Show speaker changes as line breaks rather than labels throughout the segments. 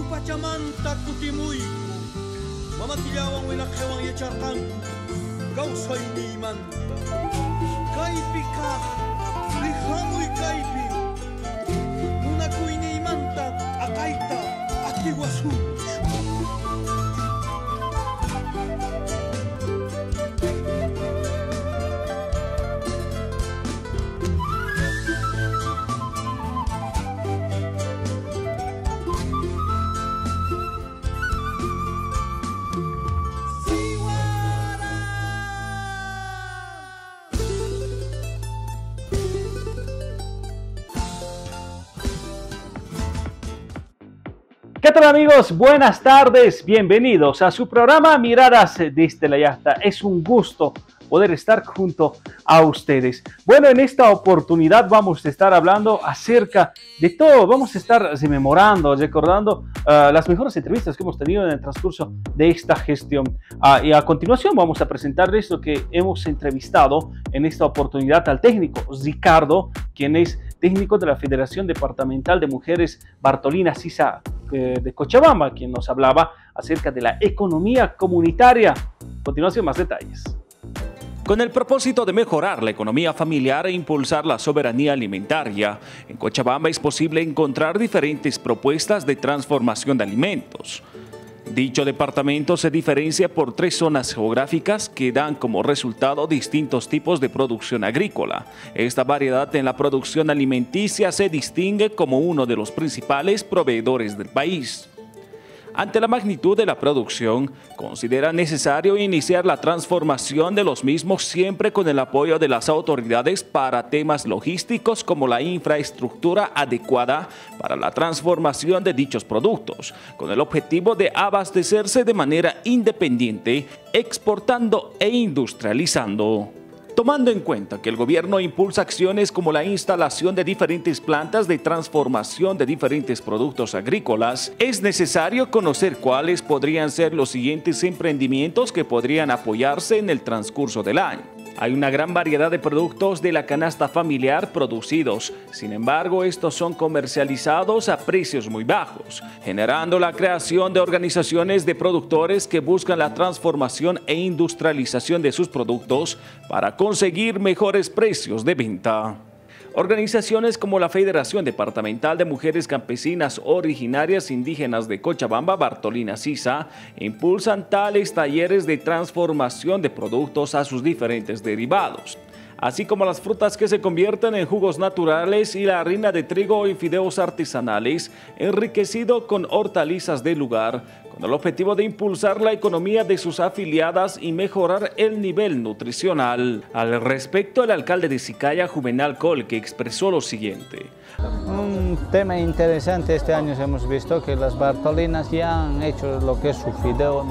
Pachamanta kutimuy, mamatiyawang winakewang yacharkan, gausay niman. Kaipi ka, lihamoy kaipi, munakoy nimanta, akaita, akiwasu.
¿Qué tal amigos? Buenas tardes, bienvenidos a su programa Miradas desde la Yasta. Es un gusto poder estar junto a ustedes. Bueno, en esta oportunidad vamos a estar hablando acerca de todo. Vamos a estar rememorando, recordando las mejores entrevistas que hemos tenido en el transcurso de esta gestión. Y a continuación vamos a presentarles lo que hemos entrevistado en esta oportunidad al técnico Ricardo, quien es técnico de la Federación Departamental de Mujeres Bartolina Sisa de Cochabamba, quien nos hablaba acerca de la economía comunitaria. A continuación, más detalles.
Con el propósito de mejorar la economía familiar e impulsar la soberanía alimentaria, en Cochabamba es posible encontrar diferentes propuestas de transformación de alimentos. Dicho departamento se diferencia por 3 zonas geográficas que dan como resultado distintos tipos de producción agrícola. Esta variedad en la producción alimenticia se distingue como uno de los principales proveedores del país. Ante la magnitud de la producción, considera necesario iniciar la transformación de los mismos siempre con el apoyo de las autoridades para temas logísticos como la infraestructura adecuada para la transformación de dichos productos, con el objetivo de abastecerse de manera independiente, exportando e industrializando. Tomando en cuenta que el gobierno impulsa acciones como la instalación de diferentes plantas de transformación de diferentes productos agrícolas, es necesario conocer cuáles podrían ser los siguientes emprendimientos que podrían apoyarse en el transcurso del año. Hay una gran variedad de productos de la canasta familiar producidos, sin embargo estos son comercializados a precios muy bajos, generando la creación de organizaciones de productores que buscan la transformación e industrialización de sus productos para conseguir mejores precios de venta. Organizaciones como la Federación Departamental de Mujeres Campesinas Originarias Indígenas de Cochabamba, Bartolina Sisa, impulsan tales talleres de transformación de productos a sus diferentes derivados, así como las frutas que se convierten en jugos naturales y la harina de trigo y fideos artesanales, enriquecido con hortalizas del lugar, con el objetivo de impulsar la economía de sus afiliadas y mejorar el nivel nutricional. Al respecto, el alcalde de Sicaya, Juvenal Colque, expresó lo siguiente.
Un tema interesante este año hemos visto que las Bartolinas ya han hecho lo que es su fideo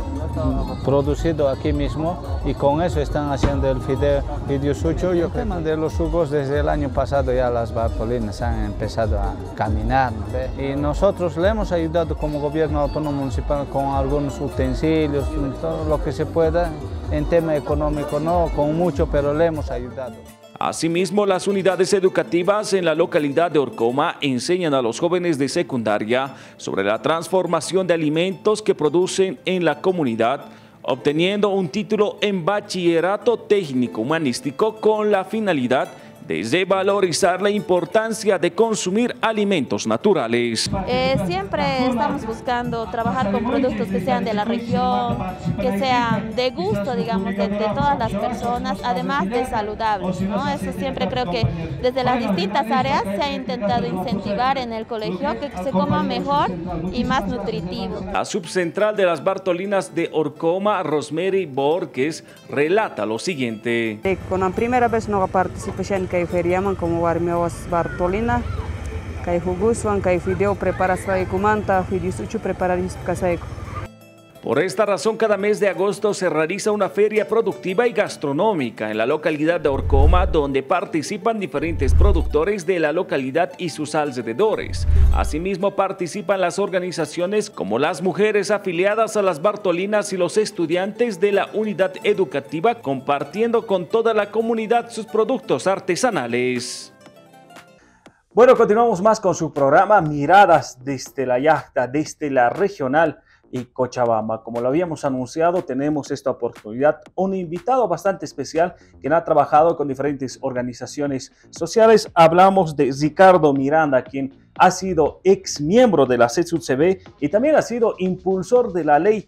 producido aquí mismo y con eso están haciendo el fideo sucho. El tema de los jugos desde el año pasado ya las Bartolinas han empezado a caminar, ¿no? Y nosotros le hemos ayudado como gobierno autónomo municipal con algunos utensilios, todo lo que se pueda en tema económico, no con mucho, pero le hemos ayudado.
Asimismo, las unidades educativas en la localidad de Orcoma enseñan a los jóvenes de secundaria sobre la transformación de alimentos que producen en la comunidad, obteniendo un título en bachillerato técnico humanístico con la finalidad de valorizar la importancia de consumir alimentos naturales.
Siempre estamos buscando trabajar con productos que sean de la región, que sean de gusto, digamos, de todas las personas, además de saludables, ¿no? Eso siempre creo que desde las distintas áreas se ha intentado incentivar en el colegio que se coma mejor y más nutritivo.
La subcentral de las Bartolinas de Orcoma, Rosemary Borges, relata lo siguiente.
Con la primera vez no participé en que feriaman como Bartolina, que jugusuan, que fideo prepara sai kumanta, fidisuchu prepara kasai.
Por esta razón, cada mes de agosto se realiza una feria productiva y gastronómica en la localidad de Orcoma, donde participan diferentes productores de la localidad y sus alrededores. Asimismo, participan las organizaciones como las mujeres afiliadas a las Bartolinas y los estudiantes de la unidad educativa, compartiendo con toda la comunidad sus productos artesanales.
Bueno, continuamos más con su programa Miradas desde la Yacta, desde la regional y Cochabamba. Como lo habíamos anunciado, tenemos esta oportunidad, un invitado bastante especial quien ha trabajado con diferentes organizaciones sociales. Hablamos de Ricardo Miranda, quien ha sido ex miembro de la CESUCB y también ha sido impulsor de la ley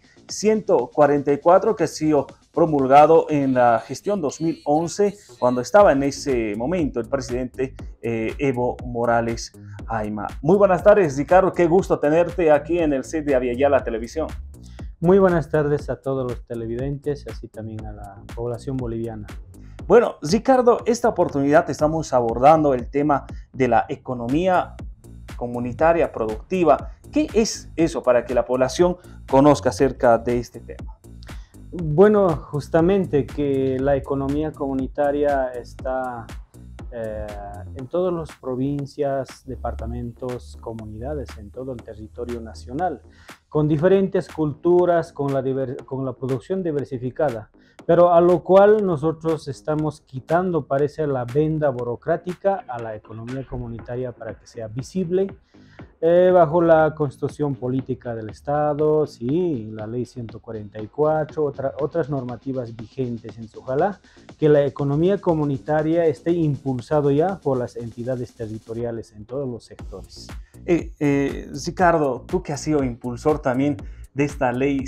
144 que ha sido promulgado en la gestión 2011, cuando estaba en ese momento el presidente Evo Morales Ayma. Muy buenas tardes, Ricardo, qué gusto tenerte aquí en el set de Aviala Televisión.
Muy buenas tardes a todos los televidentes, así también a la población boliviana.
Bueno, Ricardo, esta oportunidad estamos abordando el tema de la economía comunitaria productiva. ¿Qué es eso para que la población conozca acerca de este tema?
Bueno, justamente que la economía comunitaria está en todas las provincias, departamentos, comunidades, en todo el territorio nacional, con diferentes culturas, con la producción diversificada, pero a lo cual nosotros estamos quitando, parece, la venda burocrática a la economía comunitaria para que sea visible, bajo la Constitución Política del Estado, sí, la Ley 144, otras normativas vigentes en su ojalá, que la economía comunitaria esté impulsado ya por las entidades territoriales en todos los sectores.
Ricardo, tú que has sido impulsor también de esta Ley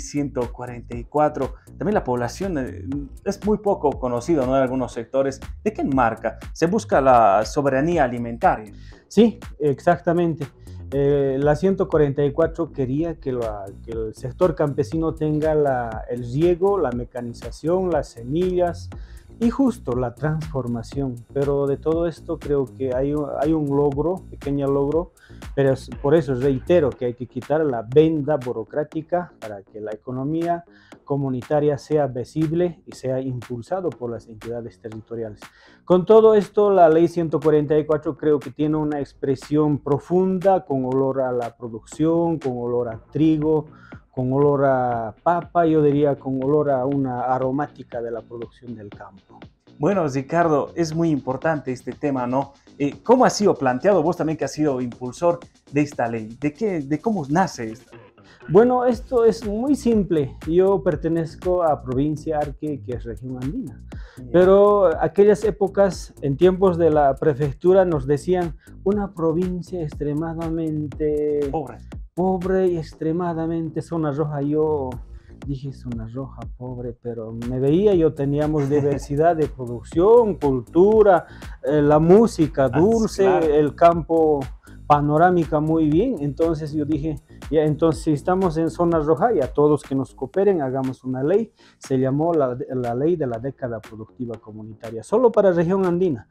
144, también la población es muy poco conocido, ¿no? En algunos sectores. ¿De qué marca? ¿Se busca la soberanía alimentaria?
Sí, exactamente. La 144 quería que el sector campesino tenga el riego, la mecanización, las semillas y justo la transformación. Pero de todo esto creo que hay un logro, pequeño logro, pero por eso reitero que hay que quitar la venda burocrática para que la economía comunitaria sea visible y sea impulsado por las entidades territoriales. Con todo esto, la Ley 144 creo que tiene una expresión profunda con olor a la producción, con olor a trigo, con olor a papa, yo diría con olor a una aromática de la producción del campo.
Bueno, Ricardo, es muy importante este tema, ¿no? ¿Cómo ha sido planteado? Vos también que has sido impulsor de esta ley. ¿De cómo nace esta?
Bueno, esto es muy simple. Yo pertenezco a provincia Arque, que es región andina. Pero aquellas épocas, en tiempos de la prefectura, nos decían una provincia extremadamente pobre y extremadamente zona roja. Yo dije zona roja, pobre, pero me veía, yo teníamos diversidad de producción, cultura, la música dulce, claro, el campo panorámica muy bien. Entonces yo dije, ya, entonces si estamos en zona roja, ya todos que nos cooperen, hagamos una ley. Se llamó la ley de la década productiva comunitaria, solo para región andina.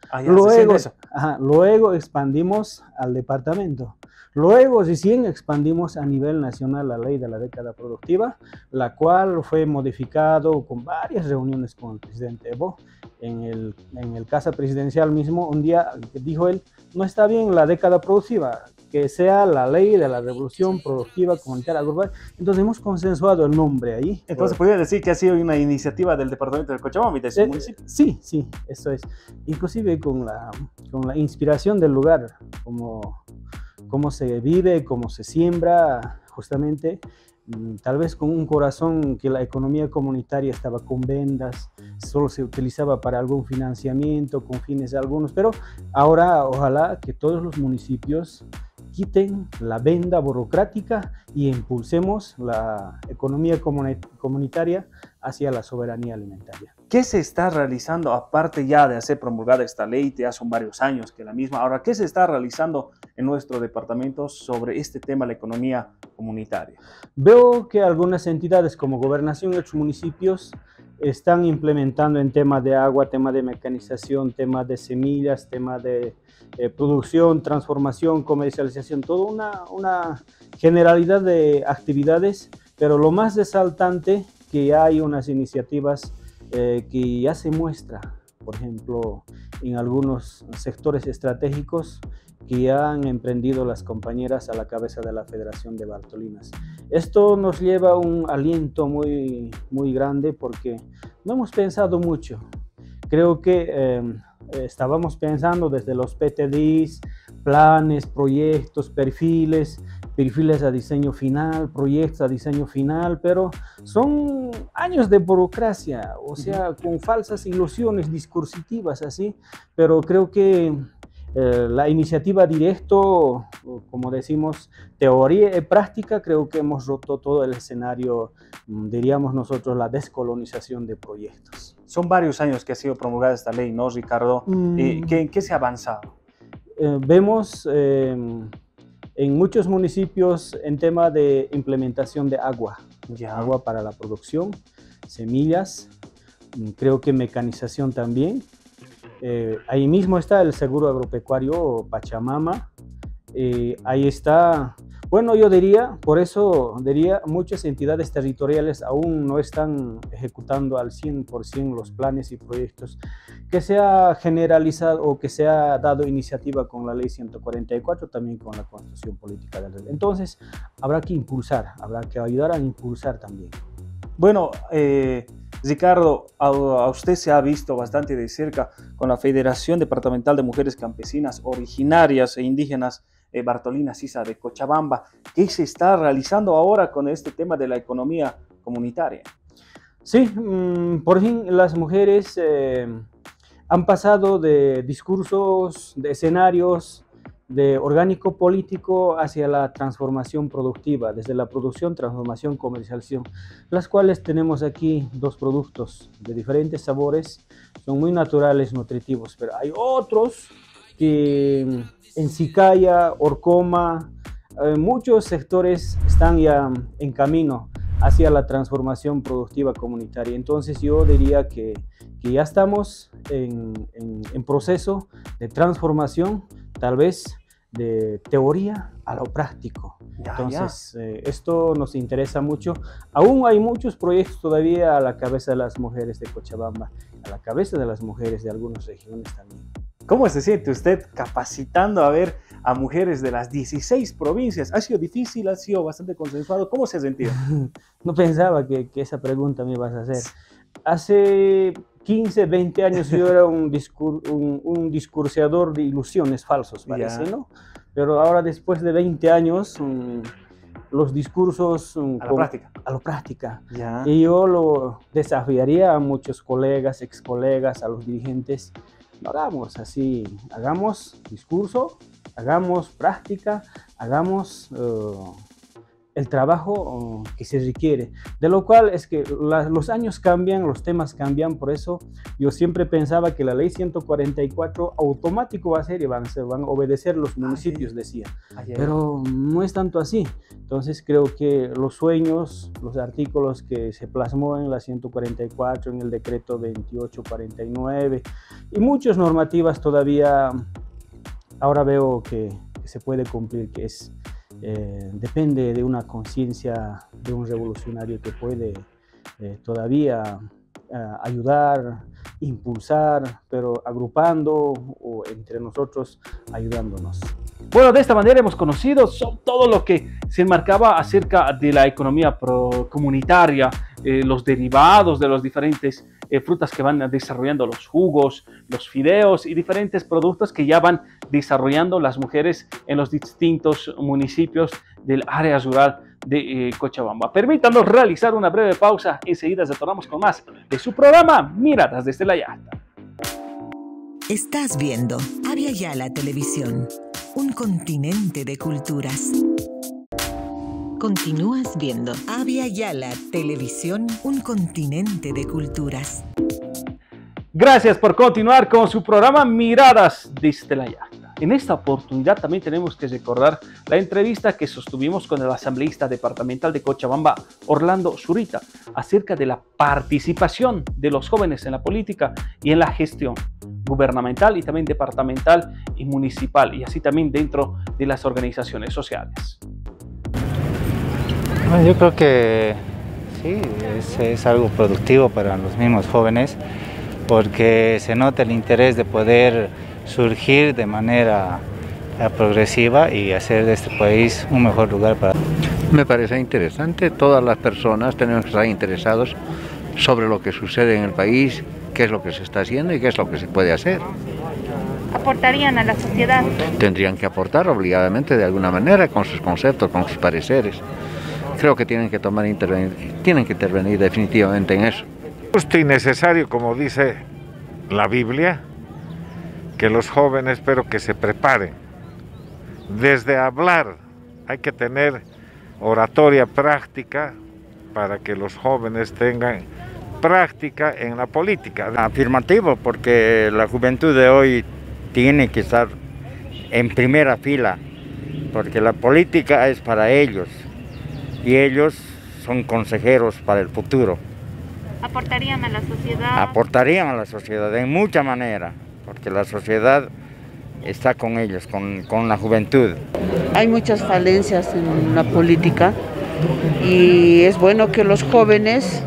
Luego expandimos al departamento. Luego recién expandimos a nivel nacional la ley de la década productiva, la cual fue modificado con varias reuniones con el presidente Evo. En el casa presidencial mismo, un día dijo él, no está bien la década productiva, que sea la ley de la revolución productiva comunitaria global. Entonces hemos consensuado el nombre ahí.
Entonces podría decir que ha sido una iniciativa del departamento de Cochabamba y de su municipio.
Sí, eso es. Inclusive con la inspiración del lugar, cómo se vive, cómo se siembra, justamente, tal vez con un corazón que la economía comunitaria estaba con vendas, solo se utilizaba para algún financiamiento, con fines de algunos, pero ahora ojalá que todos los municipios quiten la venda burocrática y impulsemos la economía comunitaria hacia la soberanía alimentaria.
¿Qué se está realizando, aparte ya de hacer promulgada esta ley, ya son varios años que la misma, ahora qué se está realizando en nuestro departamento sobre este tema, la economía comunitaria?
Veo que algunas entidades como Gobernación y otros municipios están implementando en temas de agua, temas de mecanización, temas de semillas, temas de producción, transformación, comercialización, toda una generalidad de actividades, pero lo más resaltante que hay unas iniciativas que ya se muestra, por ejemplo, en algunos sectores estratégicos que ya han emprendido las compañeras a la cabeza de la Federación de Bartolinas. Esto nos lleva un aliento muy grande porque no hemos pensado mucho. Creo que estábamos pensando desde los PTDIs, planes, proyectos, perfiles a diseño final, proyectos a diseño final, pero son años de burocracia, o sea, con falsas ilusiones discursivas así, pero creo que la iniciativa directo, como decimos, teoría y práctica, creo que hemos roto todo el escenario, diríamos nosotros, la descolonización de proyectos.
Son varios años que ha sido promulgada esta ley, ¿no, Ricardo? ¿En qué se ha avanzado?
Vemos en muchos municipios en tema de implementación de agua, agua para la producción, semillas, creo que mecanización también. Ahí mismo está el seguro agropecuario Pachamama, ahí está, bueno, yo diría, por eso diría, muchas entidades territoriales aún no están ejecutando al 100% los planes y proyectos que se ha generalizado o que se ha dado iniciativa con la ley 144, también con la Constitución Política del Rey. Entonces, habrá que impulsar, habrá que ayudar a impulsar también.
Bueno, Ricardo, a usted se ha visto bastante de cerca con la Federación Departamental de Mujeres Campesinas Originarias e Indígenas Bartolina Sisa de Cochabamba. ¿Qué se está realizando ahora con este tema de la economía comunitaria?
Sí, por fin las mujeres han pasado de discursos, de escenarios, de orgánico político hacia la transformación productiva, desde la producción, transformación, comercialización, las cuales tenemos aquí dos productos de diferentes sabores, son muy naturales, nutritivos, pero hay otros que en Sicaya, Orcoma, muchos sectores están ya en camino hacia la transformación productiva comunitaria. Entonces yo diría que ya estamos en proceso de transformación, tal vez de teoría a lo práctico. Entonces esto nos interesa mucho. Aún hay muchos proyectos todavía a la cabeza de las mujeres de Cochabamba, a la cabeza de las mujeres de algunas regiones también.
¿Cómo se siente usted capacitando a mujeres de las 16 provincias? ¿Ha sido difícil? ¿Ha sido bastante consensuado? ¿Cómo se ha sentido?
No pensaba que esa pregunta me ibas a hacer. Hace 15, 20 años yo era un discurseador de ilusiones falsos, parece, ¿no? Pero ahora, después de 20 años, los discursos a la práctica. Y yo lo desafiaría a muchos colegas, excolegas, a los dirigentes. No hagamos así, hagamos discurso, hagamos práctica, hagamos el trabajo que se requiere, de lo cual es que los años cambian, los temas cambian, por eso yo siempre pensaba que la ley 144 automático va a ser y van a obedecer los municipios, decía, pero no es tanto así. Entonces creo que los sueños, los artículos que se plasmó en la 144, en el decreto 2849 y muchas normativas todavía ahora veo que se puede cumplir, que es depende de una conciencia de un revolucionario que puede todavía ayudar, impulsar, pero agrupando o entre nosotros ayudándonos.
Bueno, de esta manera hemos conocido todo lo que se enmarcaba acerca de la economía comunitaria, los derivados de los diferentes frutas que van desarrollando, los jugos, los fideos y diferentes productos que ya van desarrollando las mujeres en los distintos municipios del área rural de Cochabamba. Permítanos realizar una breve pausa, enseguida retornamos con más de su programa Miradas desde la Yasta.
Estás viendo Abya Yala Televisión, un continente de culturas. Continúas viendo Abya Yala Televisión, un continente de culturas.
Gracias por continuar con su programa Miradas desde la Yasta. En esta oportunidad también tenemos que recordar la entrevista que sostuvimos con el asambleísta departamental de Cochabamba, Orlando Zurita, acerca de la participación de los jóvenes en la política y en la gestión gubernamental y también departamental y municipal, y así también dentro de las organizaciones sociales.
Bueno, yo creo que sí, es algo productivo para los mismos jóvenes, porque se nota el interés de poder surgir de manera progresiva y hacer de este país un mejor lugar para...
Me parece interesante, todas las personas tenemos que estar interesados sobre lo que sucede en el país, qué es lo que se está haciendo y qué es lo que se puede hacer.
aportarían a la sociedad?
Tendrían que aportar obligadamente de alguna manera con sus conceptos, con sus pareceres. Creo que tienen que intervenir definitivamente en eso.
Justo y necesario, como dice la Biblia, que los jóvenes, pero que se preparen. Desde hablar hay que tener oratoria práctica para que los jóvenes tengan práctica en la política.
Afirmativo, porque la juventud de hoy tiene que estar en primera fila, porque la política es para ellos y ellos son consejeros para el futuro.
¿Aportarían a la sociedad?
Aportarían a la sociedad en mucha manera, porque la sociedad está con ellos, con la juventud.
Hay muchas falencias en la política y es bueno que los jóvenes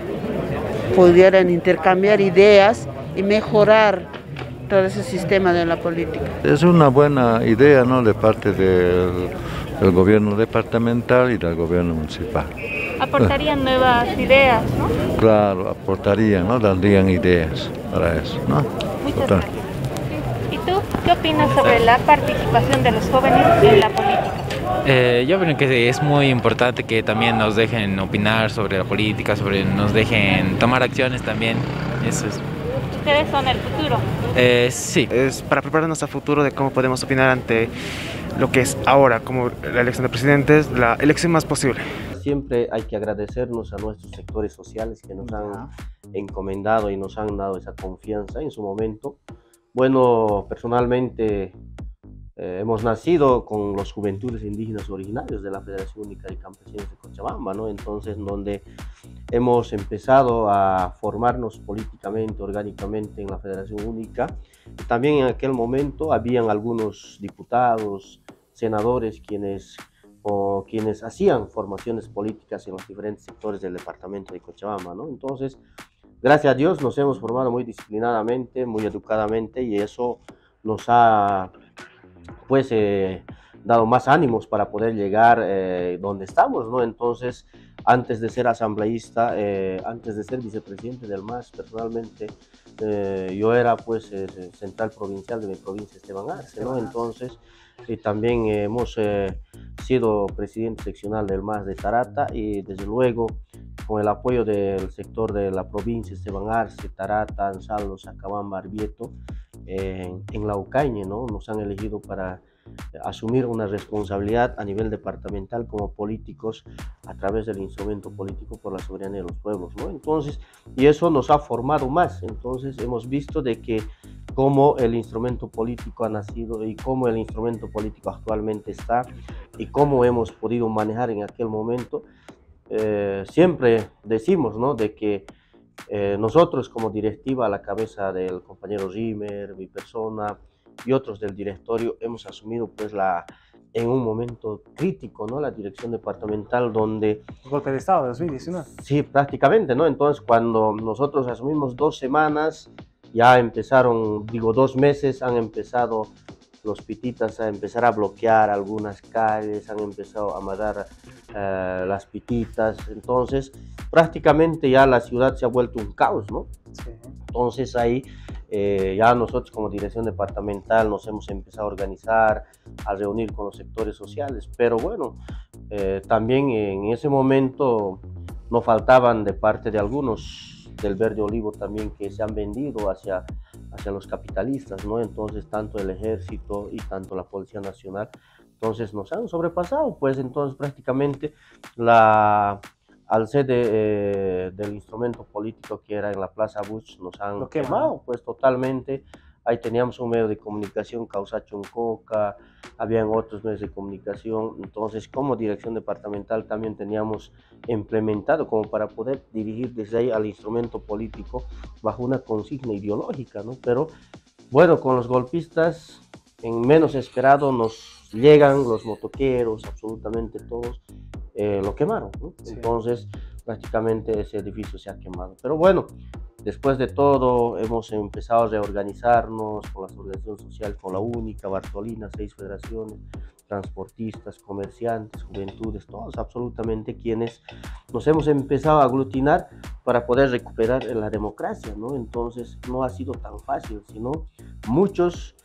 pudieran intercambiar ideas y mejorar todo ese sistema de la política.
Es una buena idea, ¿no?, de parte del gobierno departamental y del gobierno municipal.
Aportarían nuevas ideas, ¿no?
Claro, aportarían, ¿no?, darían ideas para eso, ¿no?
Muchas gracias. ¿Y tú qué opinas sobre la participación de los jóvenes en la política?
Yo creo que es muy importante que también nos dejen opinar sobre la política, nos dejen tomar acciones también. Eso es.
¿Ustedes son el futuro?
Sí.
Es para prepararnos al futuro de cómo podemos opinar ante lo que es ahora, como la elección de presidentes, la elección más posible.
Siempre hay que agradecernos a nuestros sectores sociales que nos han encomendado y nos han dado esa confianza en su momento. Bueno, personalmente hemos nacido con los juventudes indígenas originarios de la Federación Única de Campesinos de Cochabamba, ¿no? Entonces, donde hemos empezado a formarnos políticamente, orgánicamente en la Federación Única. También en aquel momento habían algunos diputados, senadores quienes hacían formaciones políticas en los diferentes sectores del departamento de Cochabamba, ¿no? Entonces, gracias a Dios nos hemos formado muy disciplinadamente, muy educadamente, y eso nos ha pues dado más ánimos para poder llegar donde estamos, ¿no? Entonces, antes de ser asambleísta, antes de ser vicepresidente del MAS, personalmente yo era pues central provincial de mi provincia, Esteban Arce, ¿no? Entonces, también hemos sido presidente seccional del MAS de Tarata, y desde luego con el apoyo del sector de la provincia, Esteban Arce, Tarata, Ansaldo, Sacabamba, Arbieto, en Laucañe, ¿no? Nos han elegido para asumir una responsabilidad a nivel departamental como políticos a través del instrumento político por la soberanía de los pueblos, ¿no? Entonces, y eso nos ha formado más. Entonces hemos visto de que cómo el instrumento político ha nacido y cómo el instrumento político actualmente está y cómo hemos podido manejar en aquel momento. Siempre decimos, ¿no?, de que nosotros como directiva, a la cabeza del compañero Rimmer, mi persona y otros del directorio, hemos asumido pues en un momento crítico, ¿no?, la dirección departamental, donde...
¿El golpe de Estado de 2019?
Sí, prácticamente, ¿no? Entonces, cuando nosotros asumimos 2 semanas, ya empezaron, 2 meses, han empezado los pititas a empezar a bloquear algunas calles, han empezado a matar las pititas. Entonces, prácticamente ya la ciudad se ha vuelto un caos, ¿no? Sí. Entonces ahí ya nosotros como dirección departamental nos hemos empezado a organizar, a reunir con los sectores sociales, pero bueno, también en ese momento no faltaban de parte de algunos del Verde Olivo también que se han vendido hacia los capitalistas, ¿no? Entonces tanto el ejército y tanto la Policía Nacional, entonces nos han sobrepasado, pues entonces prácticamente al ser del instrumento político que era en la Plaza Bush, nos han quemado pues totalmente. Ahí teníamos un medio de comunicación, Causacho Coca, habían otros medios de comunicación. Entonces, como dirección departamental también teníamos implementado como para poder dirigir desde ahí al instrumento político bajo una consigna ideológica, ¿no? Pero bueno, con los golpistas, en menos esperado nos llegan los motoqueros, absolutamente todos, lo quemaron, ¿no? Sí. Entonces, prácticamente ese edificio se ha quemado. Pero bueno, después de todo, hemos empezado a reorganizarnos con las organizaciones sociales, con la Única, Bartolina, 6 federaciones, transportistas, comerciantes, juventudes, todos absolutamente quienes nos hemos empezado a aglutinar para poder recuperar la democracia, ¿no? Entonces no ha sido tan fácil, sino muchos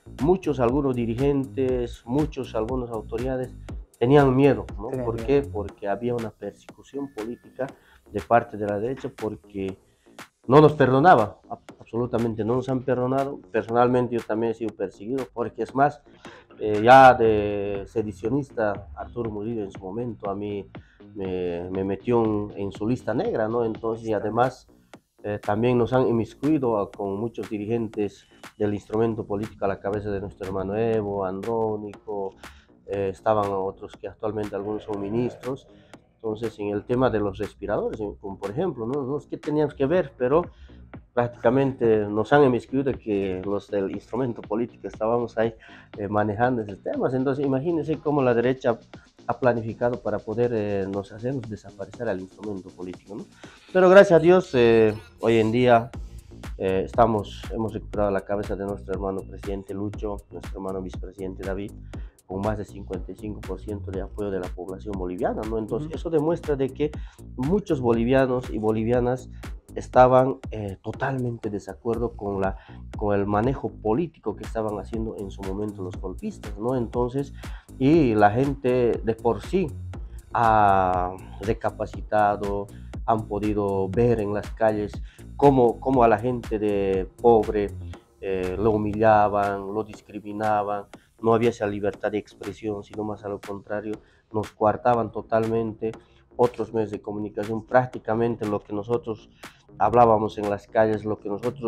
algunos dirigentes, algunas autoridades tenían miedo, ¿no? ¿Por qué? Porque había una persecución política de parte de la derecha, porque no nos perdonaba, absolutamente no nos han perdonado. Personalmente yo también he sido perseguido, porque es más, ya de sedicionista, Arturo Murillo en su momento a mí me metió en su lista negra, ¿no? Entonces, y además también nos han inmiscuido con muchos dirigentes del instrumento político a la cabeza de nuestro hermano Evo, Andrónico, estaban otros que actualmente algunos son ministros. Entonces, en el tema de los respiradores, como por ejemplo, no es que teníamos que ver, pero prácticamente nos han inmiscuido que los del instrumento político estábamos ahí manejando esos temas. Entonces, imagínense cómo la derecha ha planificado para poder nos hacernos desaparecer al instrumento político, ¿no? Pero gracias a Dios, hoy en día hemos recuperado la cabeza de nuestro hermano presidente Lucho, nuestro hermano vicepresidente David, con más de 55% de apoyo de la población boliviana, ¿no? Entonces, eso demuestra de que muchos bolivianos y bolivianas estaban totalmente desacuerdo con el manejo político que estaban haciendo en su momento los golpistas, ¿no? Entonces, y la gente de por sí ha recapacitado, han podido ver en las calles cómo a la gente de pobre lo humillaban, lo discriminaban. No había esa libertad de expresión, sino más a lo contrario, nos coartaban totalmente. Otros medios de comunicación, prácticamente lo que nosotros hablábamos en las calles, lo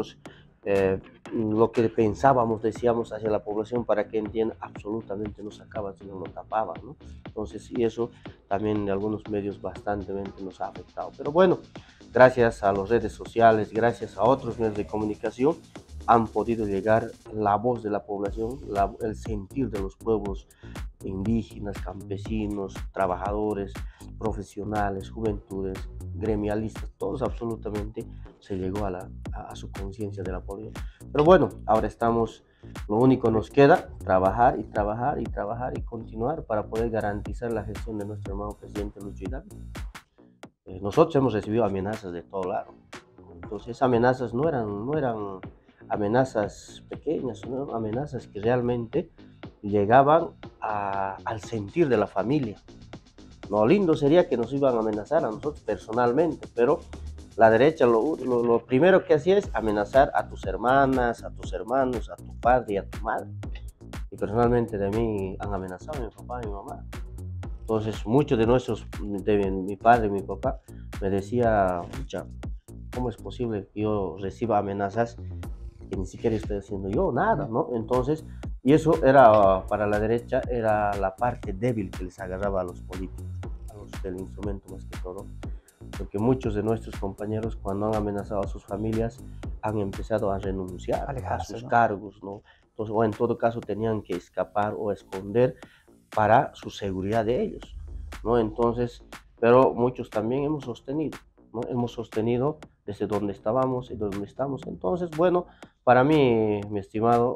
que pensábamos, decíamos hacia la población para que entienda, absolutamente no sacaban, sino lo tapaban, ¿no? Entonces, y eso también de algunos medios bastante nos ha afectado. Pero bueno, gracias a las redes sociales, gracias a otros medios de comunicación, han podido llegar la voz de la población, el sentir de los pueblos indígenas, campesinos, trabajadores, profesionales, juventudes, gremialistas, todos absolutamente se llegó a su conciencia de la población. Pero bueno, ahora lo único nos queda trabajar y trabajar y trabajar y continuar para poder garantizar la gestión de nuestro hermano presidente Lucho David. Nosotros hemos recibido amenazas de todo lado. Entonces, esas amenazas no eran amenazas pequeñas, sino amenazas que realmente llegaban al sentir de la familia. Lo lindo sería que nos iban a amenazar a nosotros personalmente, pero la derecha lo primero que hacía es amenazar a tus hermanas, a tus hermanos, a tu padre y a tu madre. Y personalmente de mí han amenazado a mi papá y mi mamá. Entonces muchos de mi padre y mi papá me decía, ¿cómo es posible que yo reciba amenazas que ni siquiera estoy haciendo yo nada, ¿no? Entonces, y eso era para la derecha, era la parte débil que les agarraba a los políticos, a los del instrumento más que todo, porque muchos de nuestros compañeros cuando han amenazado a sus familias han empezado a renunciar a sus cargos, ¿no? Entonces, o en todo caso tenían que escapar o esconder para su seguridad de ellos, ¿no? Entonces, pero muchos también hemos sostenido, ¿no? Hemos sostenido desde donde estábamos y donde estamos. Entonces, bueno, para mí, mi estimado,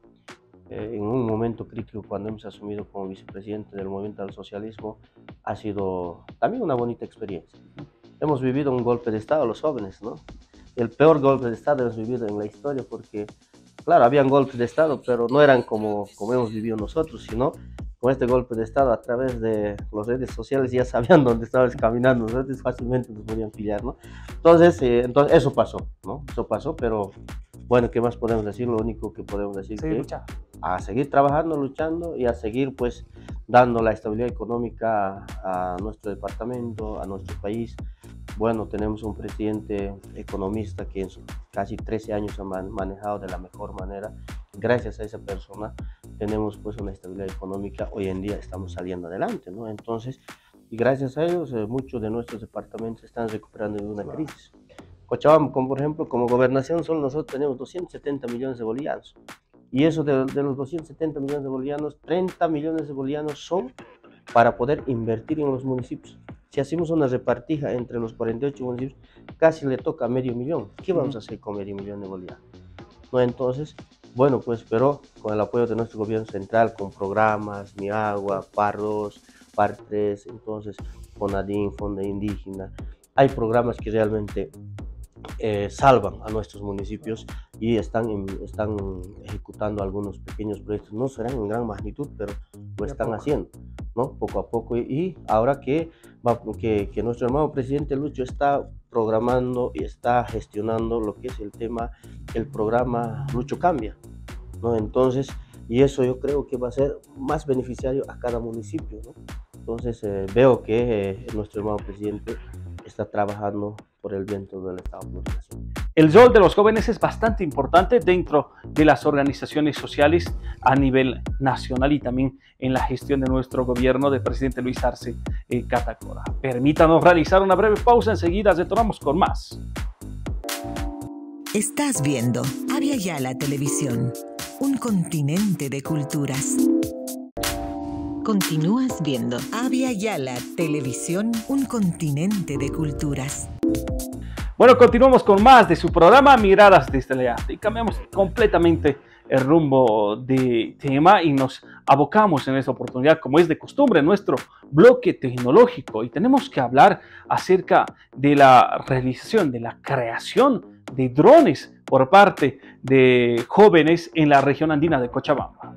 en un momento crítico cuando hemos asumido como vicepresidente del Movimiento al Socialismo, ha sido también una bonita experiencia. Hemos vivido un golpe de Estado los jóvenes, ¿no? El peor golpe de Estado hemos vivido en la historia porque, claro, habían golpes de Estado, pero no eran como hemos vivido nosotros, sino con este golpe de Estado a través de las redes sociales ya sabían dónde estabas caminando, entonces fácilmente nos podían pillar, ¿no? Entonces eso pasó, ¿no? Eso pasó, pero bueno, ¿qué más podemos decir? Lo único que podemos decir es que a seguir trabajando, luchando y a seguir pues dando la estabilidad económica a nuestro departamento, a nuestro país. Bueno, tenemos un presidente economista que en casi 13 años ha manejado de la mejor manera. Gracias a esa persona tenemos pues una estabilidad económica. Hoy en día estamos saliendo adelante, ¿no? Entonces, y gracias a ellos, muchos de nuestros departamentos están recuperando de una crisis. Cochabamba, como por ejemplo, como gobernación, solo nosotros tenemos 270 millones de bolivianos. Y eso de los 270 millones de bolivianos, 30 millones de bolivianos son para poder invertir en los municipios. Si hacemos una repartija entre los 48 municipios, casi le toca a medio millón. ¿Qué vamos a hacer con medio millón de bolivianos? ¿No? Entonces, bueno, pues, pero con el apoyo de nuestro gobierno central, con programas, Mi Agua, PAR 2, PAR 3, entonces, FONADIN, Fondo Indígena, hay programas que realmente salvan a nuestros municipios y están ejecutando algunos pequeños proyectos. No serán en gran magnitud, pero lo están haciendo, ¿no? Poco a poco. Y ahora que nuestro hermano presidente Lucho está programando y está gestionando lo que es el programa Lucho Cambia, ¿no? Entonces, y eso yo creo que va a ser más beneficiario a cada municipio, ¿no? Entonces veo que nuestro hermano presidente está trabajando por el bien del Estado plurinacional.
El rol de los jóvenes es bastante importante dentro de las organizaciones sociales a nivel nacional y también en la gestión de nuestro gobierno del presidente Luis Arce Catacora. Permítanos realizar una breve pausa, enseguida retornamos con más.
Estás viendo Avia Yala Televisión, un continente de culturas. Continúas viendo Avia Yala Televisión, un continente de culturas.
Bueno, continuamos con más de su programa Miradas desde la Yasta y cambiamos completamente el rumbo de tema y nos abocamos en esta oportunidad, como es de costumbre, en nuestro bloque tecnológico, y tenemos que hablar acerca de la realización, de la creación de drones por parte de jóvenes en la región andina de Cochabamba.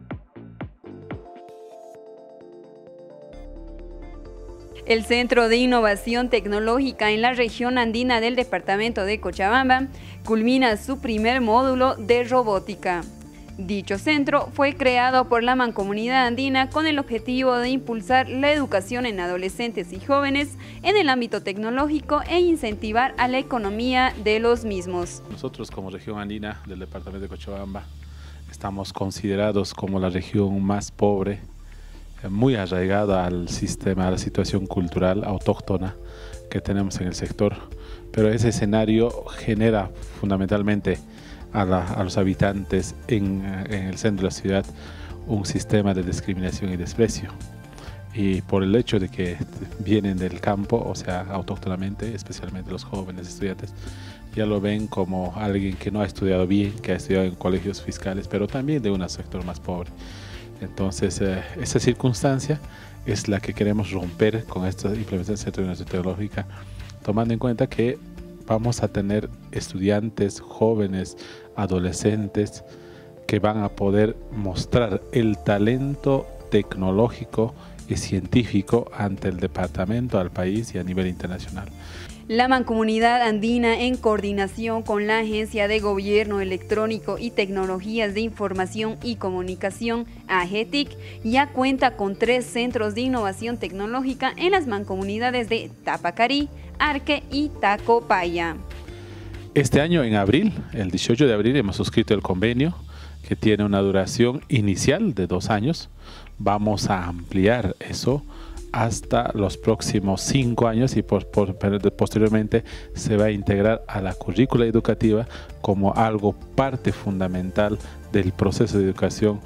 El Centro de Innovación Tecnológica en la región andina del departamento de Cochabamba culmina su primer módulo de robótica. Dicho centro fue creado por la Mancomunidad Andina con el objetivo de impulsar la educación en adolescentes y jóvenes en el ámbito tecnológico e incentivar a la economía de los mismos.
Nosotros como región andina del departamento de Cochabamba estamos considerados como la región más pobre, muy arraigada al sistema, a la situación cultural autóctona que tenemos en el sector, pero ese escenario genera fundamentalmente a los habitantes en el centro de la ciudad un sistema de discriminación y desprecio, y por el hecho de que vienen del campo, o sea, autóctonamente, especialmente los jóvenes estudiantes, ya lo ven como alguien que no ha estudiado bien, que ha estudiado en colegios fiscales, pero también de un sector más pobre. Entonces, esa circunstancia es la que queremos romper con esta implementación del Centro de Innovación Tecnológica, tomando en cuenta que vamos a tener estudiantes, jóvenes, adolescentes que van a poder mostrar el talento tecnológico y científico ante el departamento, al país y a nivel internacional.
La Mancomunidad Andina, en coordinación con la Agencia de Gobierno Electrónico y Tecnologías de Información y Comunicación, AGETIC, ya cuenta con 3 centros de innovación tecnológica en las mancomunidades de Tapacarí, Arque y Tacopaya.
Este año, en abril, el 18 de abril, hemos suscrito el convenio que tiene una duración inicial de 2 años. Vamos a ampliar eso hasta los próximos 5 años y posteriormente se va a integrar a la currícula educativa como algo parte fundamental del proceso de educación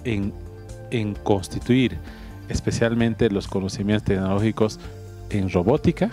en constituir especialmente los conocimientos tecnológicos en robótica.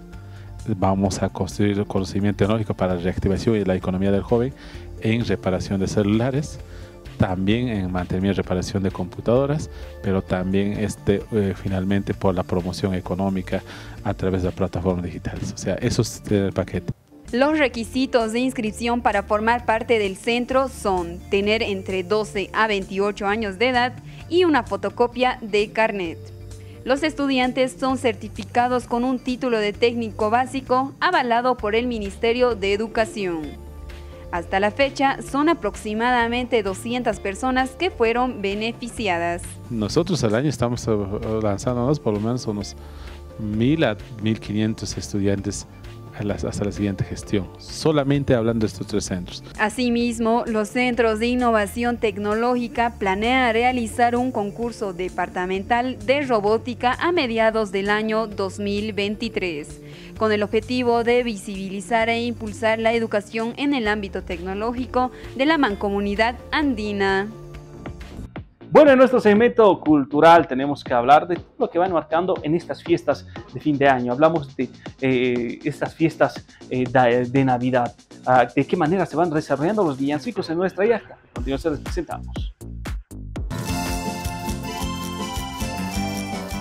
Vamos a construir el conocimiento tecnológico para la reactivación y la economía del joven en reparación de celulares, también en mantenimiento y reparación de computadoras, pero también finalmente por la promoción económica a través de plataformas digitales. O sea, eso es el paquete.
Los requisitos de inscripción para formar parte del centro son tener entre 12 a 28 años de edad y una fotocopia de carnet. Los estudiantes son certificados con un título de técnico básico avalado por el Ministerio de Educación. Hasta la fecha, son aproximadamente 200 personas que fueron beneficiadas.
Nosotros al año estamos lanzándonos por lo menos unos 1.000 a 1.500 estudiantes hasta la siguiente gestión, solamente hablando de estos 3 centros.
Asimismo, los centros de innovación tecnológica planean realizar un concurso departamental de robótica a mediados del año 2023, con el objetivo de visibilizar e impulsar la educación en el ámbito tecnológico de la Mancomunidad Andina.
Bueno, en nuestro segmento cultural tenemos que hablar de todo lo que va marcando en estas fiestas de fin de año. Hablamos de estas fiestas de Navidad, de qué manera se van desarrollando los villancicos en nuestra yasta. A continuación les presentamos.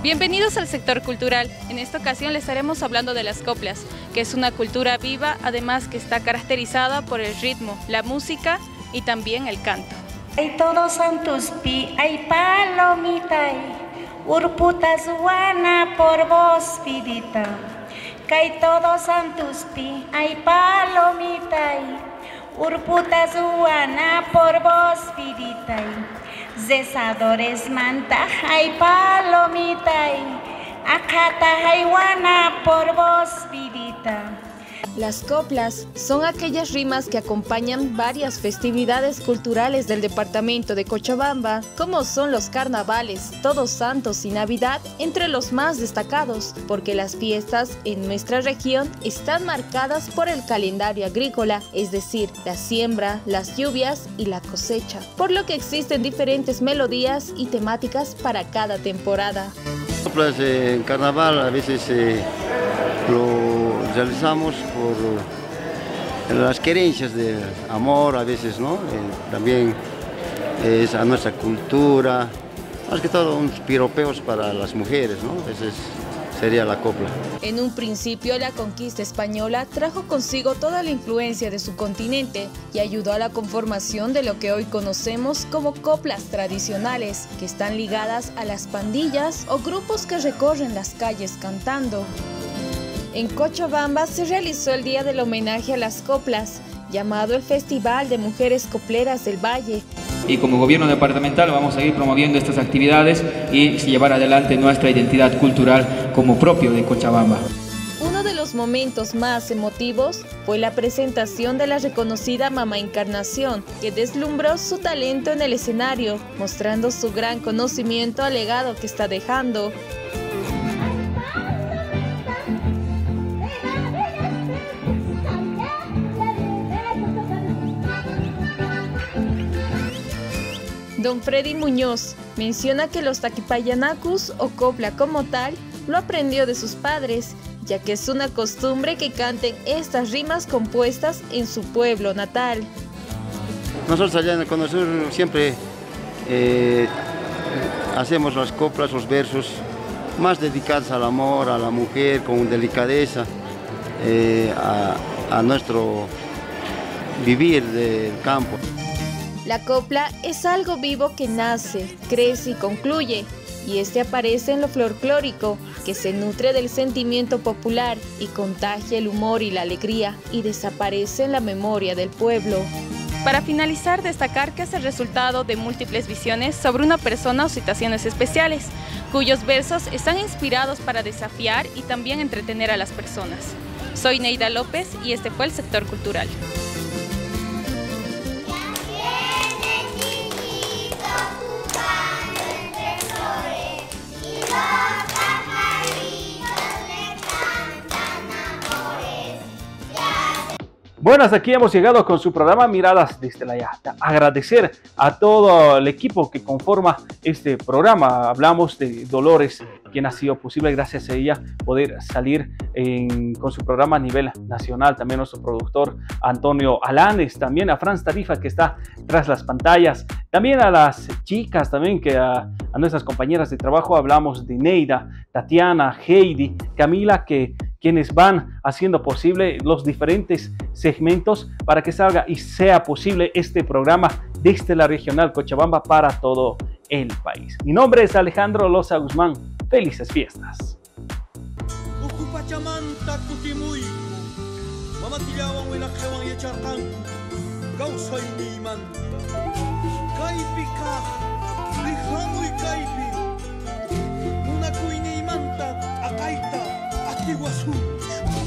Bienvenidos al sector cultural. En esta ocasión les estaremos hablando de las coplas, que es una cultura viva, además que está caracterizada por el ritmo, la música y también el canto.
Ay todos santos pi, ay palomita, urputa zuana por vos vidita. Kay todos santos pi, ay palomita, urputa zuana por vos vidita. Zesadores manta, ay palomita, acata haywana por vos vidita.
Las coplas son aquellas rimas que acompañan varias festividades culturales del departamento de Cochabamba, como son los carnavales, Todos Santos y Navidad, entre los más destacados, porque las fiestas en nuestra región están marcadas por el calendario agrícola, es decir, la siembra, las lluvias y la cosecha, por lo que existen diferentes melodías y temáticas para cada temporada.
Coplas en carnaval a veces lo realizamos por las querencias de amor, a veces, ¿no? También es a nuestra cultura, más que todo unos piropeos para las mujeres, ¿no? Esa sería la copla.
En un principio, la conquista española trajo consigo toda la influencia de su continente y ayudó a la conformación de lo que hoy conocemos como coplas tradicionales, que están ligadas a las pandillas o grupos que recorren las calles cantando. En Cochabamba se realizó el Día del Homenaje a las Coplas, llamado el Festival de Mujeres Copleras del Valle.
Y como gobierno departamental vamos a seguir promoviendo estas actividades y llevar adelante nuestra identidad cultural como propio de Cochabamba.
Uno de los momentos más emotivos fue la presentación de la reconocida Mamá Encarnación, que deslumbró su talento en el escenario, mostrando su gran conocimiento al legado que está dejando. Don Freddy Muñoz menciona que los taquipayanacus o copla como tal lo aprendió de sus padres, ya que es una costumbre que canten estas rimas compuestas en su pueblo natal.
Nosotros allá en el Cono Sur siempre hacemos las coplas, los versos más dedicados al amor, a la mujer, con delicadeza, a nuestro vivir del campo.
La copla es algo vivo que nace, crece y concluye, y este aparece en lo folclórico, que se nutre del sentimiento popular y contagia el humor y la alegría, y desaparece en la memoria del pueblo. Para finalizar, destacar que es el resultado de múltiples visiones sobre una persona o situaciones especiales, cuyos versos están inspirados para desafiar y también entretener a las personas. Soy Neida López y este fue el sector cultural.
Bueno, hasta aquí hemos llegado con su programa Miradas desde la Yasta. Agradecer a todo el equipo que conforma este programa. Hablamos de Dolores, quien ha sido posible gracias a ella poder salir con su programa a nivel nacional. También nuestro productor Antonio Alanes, también a Franz Tarifa que está tras las pantallas. También a las chicas, también que a nuestras compañeras de trabajo hablamos de Neida, Tatiana, Heidi, Camila, quienes van haciendo posible los diferentes segmentos para que salga y sea posible este programa desde la regional Cochabamba para todo el país. Mi nombre es Alejandro Loza Guzmán. Felices fiestas.
Una cuina y manta, akaita, atiwasu.